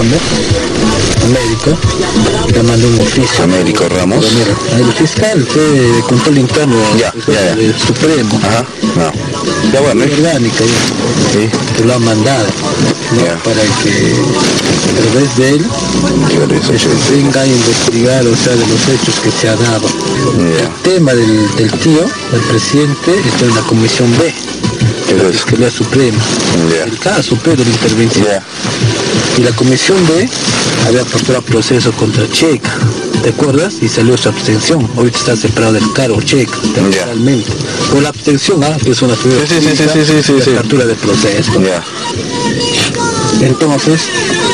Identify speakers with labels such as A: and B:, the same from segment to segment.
A: Américo, le mandó un oficio.
B: Américo Ramos.
A: Pero mira, el fiscal fue de control interno del Supremo.
B: Ajá, no. Ya bueno,
A: orgánica,
B: sí.
A: Que lo han mandado, ¿no? Para que a través de él se venga a investigar, o sea, de los hechos que se ha dado. El tema del tío, del presidente, está en la comisión B, que es la Fiscalía Suprema. El caso, pero de la intervención. Y la comisión B había postulado proceso contra Checa, ¿te acuerdas? Y salió su abstención. Ahorita está separado del cargo Checa, temporalmente. Por la abstención, que es una figura de apertura de proceso. Entonces,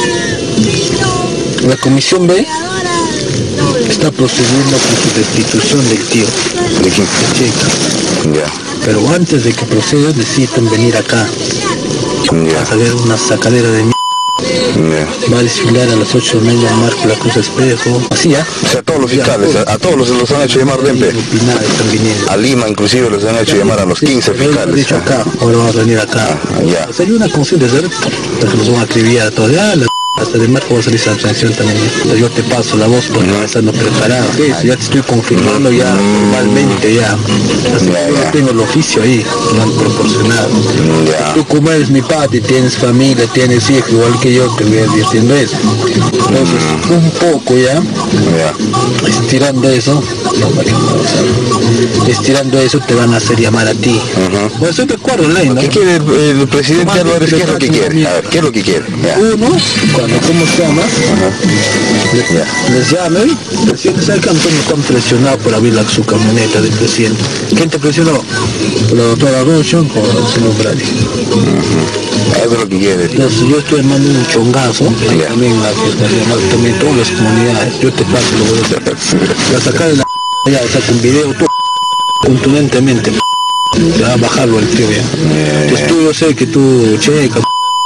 A: la comisión B está procediendo con su destitución del tío de Checa. Pero antes de que proceda necesitan venir acá a saber una sacadera de va a desfilar a las 8 de la mañana, marca la Cruz Espejo, así ya.
B: O sea, todos los fiscales, a todos los han hecho llamar Dempe. A Lima inclusive los han hecho llamar a los 15 fiscales.
A: Dicho acá, ahora vamos a venir acá. O sea, hay una confusión de ser, que nos van a acribillar a todos. Hasta de marco va a salir esa abstención también. Yo te paso la voz porque no estando preparado. Ya te estoy confirmando ya formalmente ya. Yo tengo el oficio ahí, lo han proporcionado. Tú como eres mi padre, tienes familia, tienes hijos, igual que yo, te voy advirtiendo eso. Entonces, un poco ya, estirando eso, te van a hacer llamar a ti. Bueno, estoy de acuerdo, ley, ¿no?
B: ¿Qué quiere el presidente Álvarez? ¿Qué es lo que quiere? A ver, ¿qué es lo que quiere?
A: Uno, ¿cómo se llama? Les llamen, el presidente sabe que Antonio está presionado por abrir su camioneta del presidente. ¿Quién te presionó? La doctora Rocha con el señor Brady.
B: Eso es lo que quiere.
A: Entonces yo estoy armando un chongazo, también la fiscalía, también todas las comunidades. Yo te paso, lo voy a hacer. La sacar de la ya, saca un video todo contundentemente. Va a bajarlo el tío ya. Entonces tú, yo sé que tú checa.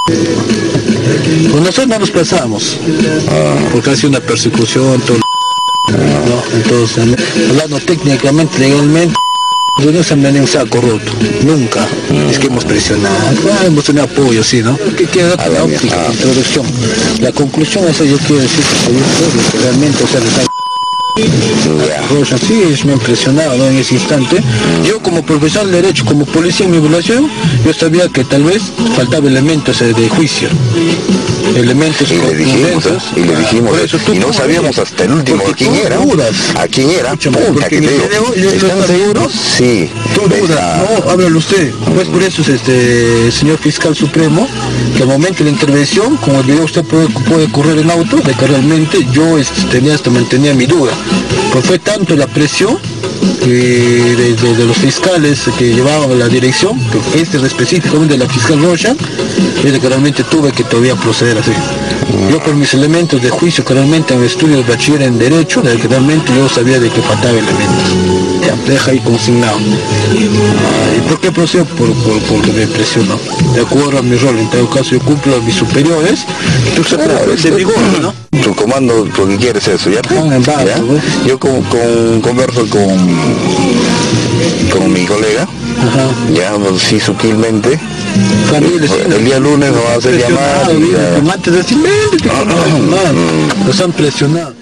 A: Pues nosotros no nos pasamos, porque ha sido una persecución, todo, ¿no? Entonces, hablando técnicamente, legalmente, no se me han un saco roto, nunca. Es que hemos presionado, hemos tenido apoyo, sí, ¿no? ¿Qué queda con la óptica, la introducción? La conclusión es, yo quiero decir que realmente, o sea, Rocha, sí, me ha impresionado, ¿no? En ese instante. Yo como profesor de derecho, como policía en mi evaluación, yo sabía que tal vez faltaba elementos de juicio, elementos
B: y le dijimos y no sabíamos hasta el último a quién era. ¿A quién era?
A: Porque ¿están seguros?
B: Sí.
A: Tú dudas, no, háblalo usted. Pues por eso es señor fiscal supremo, que al momento de la intervención, como el video usted puede correr en auto, de que realmente yo mantenía mi duda. Pues fue tanto la presión de los fiscales que llevaban la dirección, específicamente de la fiscal Rocha, es de que realmente tuve que todavía proceder así. Yo por mis elementos de juicio, que realmente en estudios de bachiller en derecho, de que realmente yo sabía de que faltaba elementos. Ya, deja ahí consignado. ¿Y por qué procedo? Porque me presionó. De acuerdo a mi rol, en todo caso yo cumplo a mis superiores, tú sabes de vigor, ¿no?
B: Tu comando, lo que quieres eso, ¿ya? Yo converso con mi colega, ya, sí, sutilmente. El día lunes nos va a hacer llamar.
A: Antes de decirme, nos han presionado.